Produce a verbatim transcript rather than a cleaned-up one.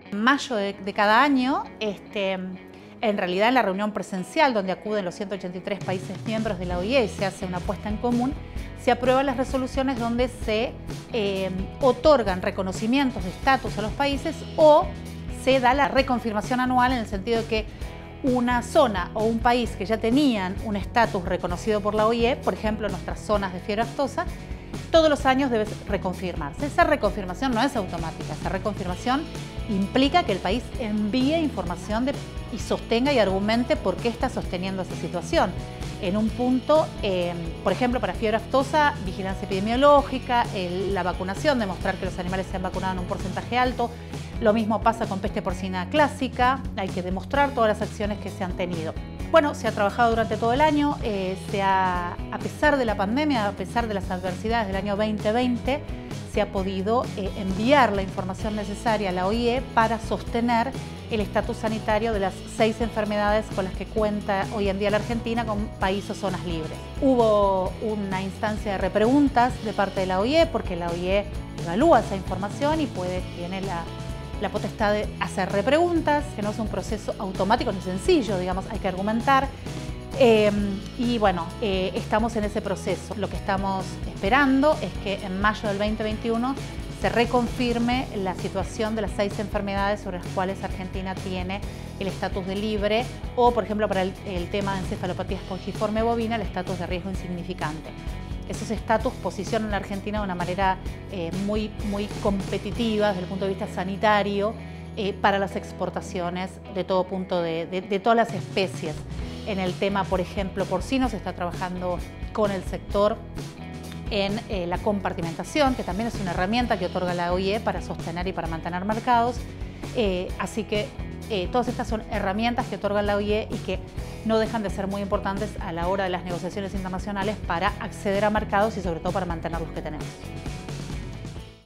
En mayo de, de cada año, este, en realidad en la reunión presencial donde acuden los ciento ochenta y tres países miembros de la O I E y se hace una apuesta en común, se aprueban las resoluciones donde se eh, otorgan reconocimientos de estatus a los países o se da la reconfirmación anual en el sentido de que una zona o un país que ya tenían un estatus reconocido por la O I E, por ejemplo nuestras zonas de fiebre aftosa, todos los años debe reconfirmarse. Esa reconfirmación no es automática, esa reconfirmación implica que el país envíe información de, y sostenga y argumente por qué está sosteniendo esa situación. En un punto, eh, por ejemplo, para fiebre aftosa, vigilancia epidemiológica, el, la vacunación, demostrar que los animales se han vacunado en un porcentaje alto. Lo mismo pasa con peste porcina clásica, hay que demostrar todas las acciones que se han tenido. Bueno, se ha trabajado durante todo el año, eh, se ha, a pesar de la pandemia, a pesar de las adversidades del año veinte veinte, se ha podido eh, enviar la información necesaria a la O I E para sostener el estatus sanitario de las seis enfermedades con las que cuenta hoy en día la Argentina con país o zonas libres. Hubo una instancia de repreguntas de parte de la O I E porque la O I E evalúa esa información y puede, tiene la, la potestad de hacer repreguntas, que no es un proceso automático ni sencillo, digamos, hay que argumentar. Eh, y bueno, eh, estamos en ese proceso. Lo que estamos esperando es que en mayo del veinte veintiuno se reconfirme la situación de las seis enfermedades sobre las cuales Argentina tiene el estatus de libre o, por ejemplo, para el, el tema de encefalopatía espongiforme bovina, el estatus de riesgo insignificante. Esos estatus posicionan a la Argentina de una manera eh, muy, muy competitiva desde el punto de vista sanitario eh, para las exportaciones de todo punto, de, de, de todas las especies. En el tema, por ejemplo, porcino, se está trabajando con el sector en eh, la compartimentación, que también es una herramienta que otorga la O I E para sostener y para mantener mercados. Eh, así que eh, todas estas son herramientas que otorga la O I E y que no dejan de ser muy importantes a la hora de las negociaciones internacionales para acceder a mercados y sobre todo para mantener los que tenemos.